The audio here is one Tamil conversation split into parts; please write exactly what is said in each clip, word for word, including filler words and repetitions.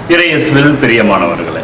இறையேசுவில் பிரியமானவர்களே,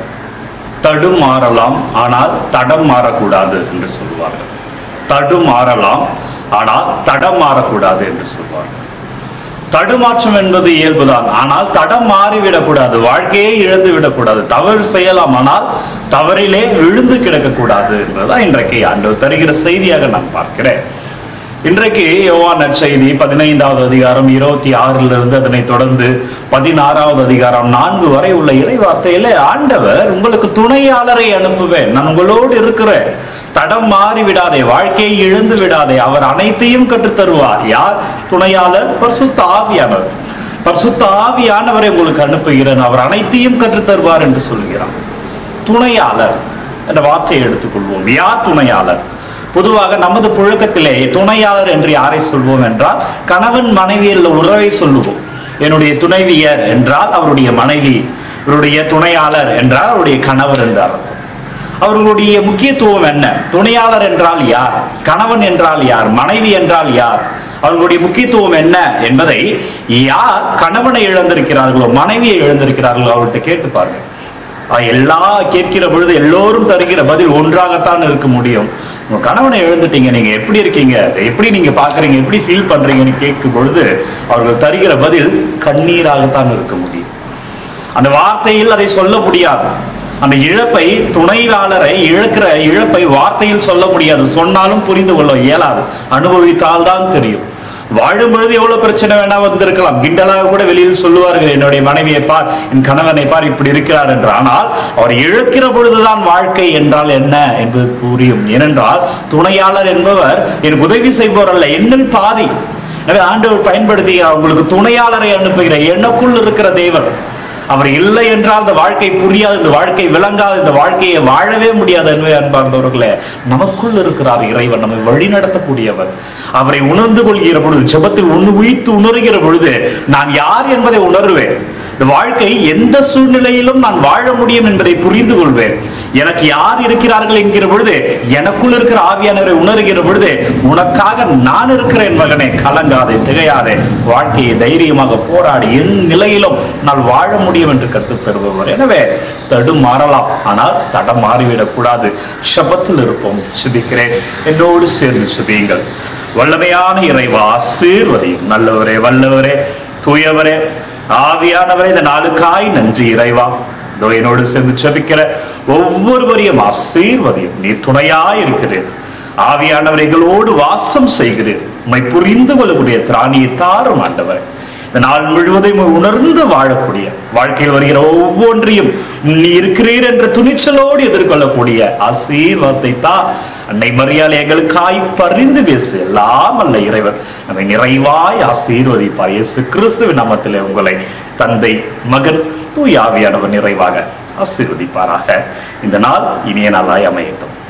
தடுமாறலாம் ஆனால் தடம் மாறக்கூடாது என்று சொல்வார்கள். தடுமாறலாம் ஆனால் தடம் மாறக்கூடாது என்று சொல்வார்கள். தடுமாற்றம் என்பது இயல்புதான், ஆனால் தடம் மாறிவிடக்கூடாது, வாழ்க்கையே இழந்து விடக்கூடாது. தவறு செய்யலாம், ஆனால் தவறிலே விழுந்து கிடக்கக்கூடாது என்பதுதான் இன்றைக்கு ஆண்டவர் தருகிற செய்தியாக நான் பார்க்கிறேன். இன்றைக்கு யோவான் நற்செய்தி பதினைந்தாவது அதிகாரம் இருபத்தி ஆறில் இருந்து அதனை தொடர்ந்து பதினாறாவது அதிகாரம் நான்கு வரை உள்ள இறை வார்த்தையில ஆண்டவர் உங்களுக்கு துணையாளரை அனுப்புவேன், நான் உங்களோடு இருக்கிறேன், தடம் மாறி விடாதே, வாழ்க்கையை இழந்து விடாதே, அவர் அனைத்தையும் கற்றுத்தருவார். யார் துணையாளர்? பரிசுத்த ஆவியானவர். பரிசுத்த ஆவியானவரை உங்களுக்கு அனுப்புகிறேன், அவர் அனைத்தையும் கற்றுத்தருவார் என்று சொல்கிறார். துணையாளர் என்ற வார்த்தையை எடுத்துக்கொள்வோம். யார் துணையாளர்? பொதுவாக நமது புழக்கத்திலே துணையாளர் என்று யாரை சொல்வோம் என்றால் கணவன் மனைவியில் உறவை சொல்லுவோம். என்னுடைய துணைவியர் என்றால் அவருடைய மனைவி, இவருடைய துணையாளர் என்றால் அவருடைய கணவர் என்று அர்த்தம். அவர்களுடைய முக்கியத்துவம் என்ன? துணையாளர் என்றால் யார், கணவன் என்றால் யார், மனைவி என்றால் யார், அவர்களுடைய முக்கியத்துவம் என்ன என்பதை யார் கணவனை இழந்திருக்கிறார்களோ மனைவியை இழந்திருக்கிறார்களோ அவர்கிட்ட கேட்டு பாருங்க. எல்லா கேட்கிற பொழுது எல்லோரும் தருகிற பதில் ஒன்றாகத்தான் இருக்க முடியும். உங்க கணவனை எழுந்துட்டீங்க, நீங்க எப்படி இருக்கீங்க, எப்படி நீங்க பாக்குறீங்க, எப்படி ஃபீல் பண்றீங்கன்னு கேட்கும் பொழுது அவர்கள் தருகிற பதில் கண்ணீராகத்தான் இருக்க முடியும். அந்த வார்த்தையில் அதை சொல்ல முடியாது. அந்த இழப்பை, துணையாளரை இழக்கிற இழப்பை வார்த்தையில் சொல்ல முடியாது. சொன்னாலும் புரிந்து கொள்ள இயலாது. அனுபவித்தால் தான் தெரியும். வாழும் பொழுது எவ்வளவு பிரச்சனை வேணா வந்திருக்கலாம். கிண்டலாக கூட வெளியில் சொல்லுவார்கள், என்னுடைய மனைவியை பார், என் கணவனை பார், இப்படி இருக்கிறார் என்று. ஆனால் அவர் இழக்கிற பொழுதுதான் வாழ்க்கை என்றால் என்ன என்பது புரியும். ஏனென்றால் துணையாளர் என்பவர் எனக்கு உதவி செய்பவர் அல்ல, என்னில் பாதி. எனவே ஆண்டவர் பயன்படுத்தி அவங்களுக்கு துணையாளரை அனுப்புகிற எனக்குள் இருக்கிற தேவன். அவர் இல்லை என்றால் இந்த வாழ்க்கை புரியாது, இந்த வாழ்க்கை விளங்காது, இந்த வாழ்க்கையை வாழவே முடியாது. என்பதை அன்பார்ந்தவர்களே, நமக்குள் இருக்கிறார் இறைவன், நம்மை வழி நடத்தக்கூடியவர். அவரை உணர்ந்து கொள்கிற பொழுது, ஜெபத்தில் உண் உயிர்த்து உணர்கிற பொழுது நான் யார் என்பதை உணர்வேன். இந்த வாழ்க்கை எந்த சூழ்நிலையிலும் நான் வாழ முடியும் என்பதை புரிந்து கொள்வேன். எனக்கு யார் இருக்கிறார்கள் என்கிற பொழுது, எனக்குள் இருக்கிற ஆவியானவரை உணர்கிற பொழுது, உனக்காக நான் இருக்கிறேன் மகனே, கலங்காதே, திகையாதே, வாழ்க்கையை தைரியமாக போராடி என் நிலையிலும் நான் வாழ முடியும் என்று கற்றுத் தருபவர். எனவே தடுமாறலாம், ஆனால் தடம் மாறிவிடக் கூடாது. ஜெபத்தில் இருப்போம். ஜெபிக்கிறேன், என்னோடு சேர்ந்து ஜெபியுங்கள். வல்லமையான இறைவா, ஆசீர்வதியும். நல்லவரே, வல்லவரே, தூயவரே, ஆவியானவரே, இந்த நாளுக்காய் நன்றி இறைவா. இதோ என்னோடு சேர்ந்து ஜெபிக்கிற ஒவ்வொருவரையும் ஆசீர்வதியும். நீர் துணையாய் இருக்கிறேன். ஆவியானவர் எங்களோடு வாசம் செய்கிறேன். உம்மை புரிந்து கொள்ளக்கூடிய திராணியை தாரும் ஆண்டவரே. இந்த நாள் முழுவதும் உணர்ந்து வாழக்கூடிய, வாழ்க்கையில் வருகிற ஒவ்வொன்றையும் நீ இருக்கிறீர் என்ற துணிச்சலோடு எதிர்கொள்ளக்கூடிய ஆசீர்வாதத்தை தான் அன்னை மரியாதை எங்களுக்காய் பரிந்து பேசு. எல்லாம் அல்ல இறைவர் நம்மை நிறைவாய் ஆசீர்வதிப்பார். இயேசு கிறிஸ்துவின் நாமத்திலே உங்களை தந்தை, மகன், தூய ஆவியானவர் நிறைவாக ஆசீர்வதிப்பாராக. இந்த நாள் இனிய நாளாய் அமையட்டும்.